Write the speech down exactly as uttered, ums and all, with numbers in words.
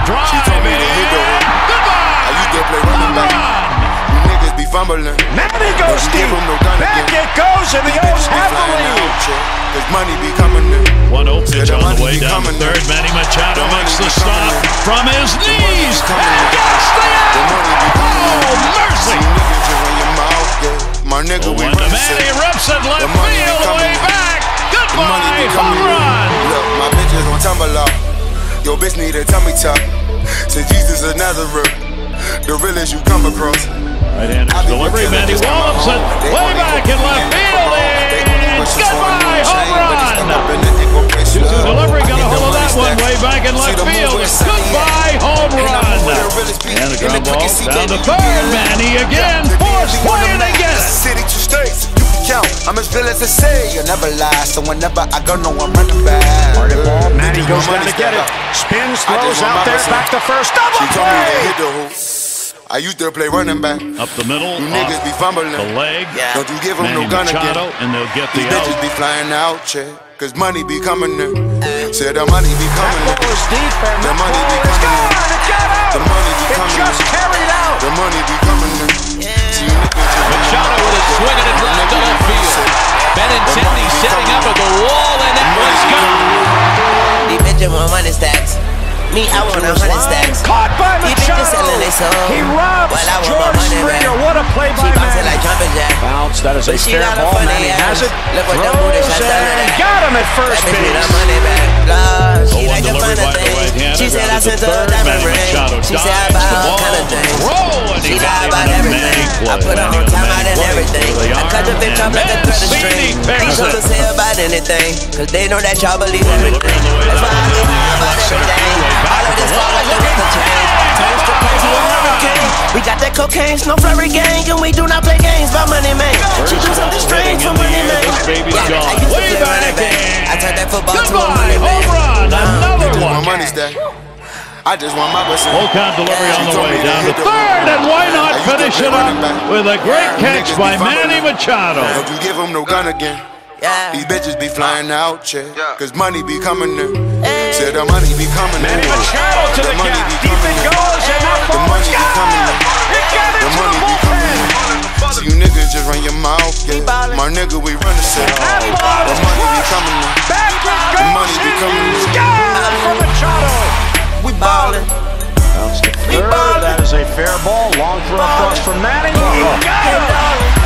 drive. She told me to hit the hoop. Goodbye. I used to play running back. You niggas be fumbling. Manny goes deep. No gun Back again. it goes, and the O's have the lead. Cause money be coming in. one oh pitch on the way down the third. Manny Machado makes the stop from his knees. And gets the out. Oh, mercy. My nigga, we When the Manny rips it left field, way back. Goodbye, home run. Look, my bitches on tumble up. Your bitch need a tummy tuck. Since Jesus of Nazareth, the realest you come across. Right-handed delivery, Manny wallops it way back in left field. And goodbye, home run. Delivery got a hold of that one way back in left field. Goodbye, home run. And the ground ball down the third. Manny again, force play it again. City, two states, you can count. I'm as real as I say, you never lie. So whenever I go, no, I'm running back. Target ball, Manny goes down to get it. Spins, throws out there, back to first. Double play. I used to play running back. Up the middle, you niggas be fumbling. The leg. Yeah. Don't you give them Manny no gun Machado, again. and they'll get the These out. bitches be flying out, check. Cause money be coming in. Said the money be coming in. The money be coming in. The money be coming in. Just carried out. The money be coming in. Machado with a swing and a drive to left field. Benintendi setting up at the wall, and it was gone. These bitches want money stacks. Me, I want a hundred stacks. Caught by Machado. He robs well, George Springer. What a play by Manny. Like jumping jack. Bounce. That is a She fair got a ball. funny Manny ass. has it. Look what the Throws booty shots done to and that. got him at first That bitch need her base. money back. Lord, she Oh, like the delivery fun of by the things. right-hander. She said I Grounded sent to her a third. diamond Manny ring. Machado She said I dives buy the all ball. kind of things. Roll, and he She got lied him about in a everything. Manny I play. put her Manny on with a time out Manny and play. everything. The I cut the arm, bitch and up like a thread of Mancini string. picks These hoes it. say about anything, cause they know that y'all believe everything. on the way That's why down I to get the high about left center everything. field, way back All of to this the fall like wall. look at the chain. Turns to crazy when hurricane. We got that cocaine, no flurry gang, and we do not play games by money, man. She do something strange for money, man. This baby's Yeah, gone. I used to Way play back running back. in. I turned that football to a Goodbye, money man. home run. Another My one. money stack. I just want my percent. Full count delivery on the She told way me to down to hit the third, hoop. and why not I used to finish play it running up back. with a great You catch niggas by be fumbling. Manny Machado. Don't you give them no gun again. Yeah. These bitches be flying out, check. Cause money be coming in. Said the money be coming in. Manny Machado to the money gap. be Deep coming it in. goes, and that The ball money is be coming gone. in. It got The into money the be coming bullpen. in. So you niggas just run your mouth, yeah. ballin'. My nigga, we run the set. That ball The is money be crushed. coming in. Back it The money goes, be and coming in. he's gone from Machado. We ballin'. Bounce to third. That is a fair ball. Long throw across from Manny. He got him.